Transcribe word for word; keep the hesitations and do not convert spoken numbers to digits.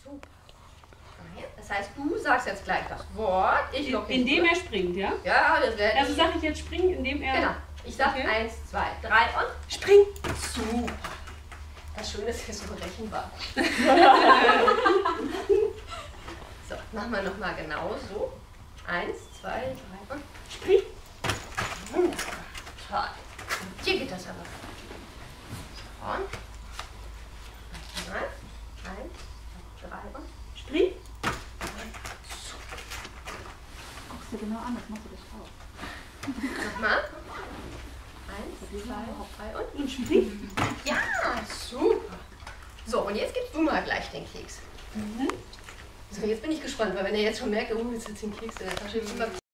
Super. Das heißt, du sagst jetzt gleich das Wort. Ich In, indem er springt, ja? Ja, das wäre. Also sage ich jetzt springen, indem er... Genau. Ich sag okay. eins, zwei, drei und spring. Super. Das Schöne ist, dass es so berechenbar. So, machen wir nochmal genau so. Eins, zwei, drei und spring. Wunderbar. Toll. Und hier geht das aber. So. Und nochmal. Eins, zwei, drei und spring. Guckst du genau an, das machst du das auch. Nochmal. Eins, zwei, drei und Und spring. ja, super. So, und jetzt gibst du mal gleich den Keks. Mhm. So, jetzt bin ich gespannt, weil wenn er jetzt schon merkt, oh, jetzt sitzt ein Keks in der Tasche,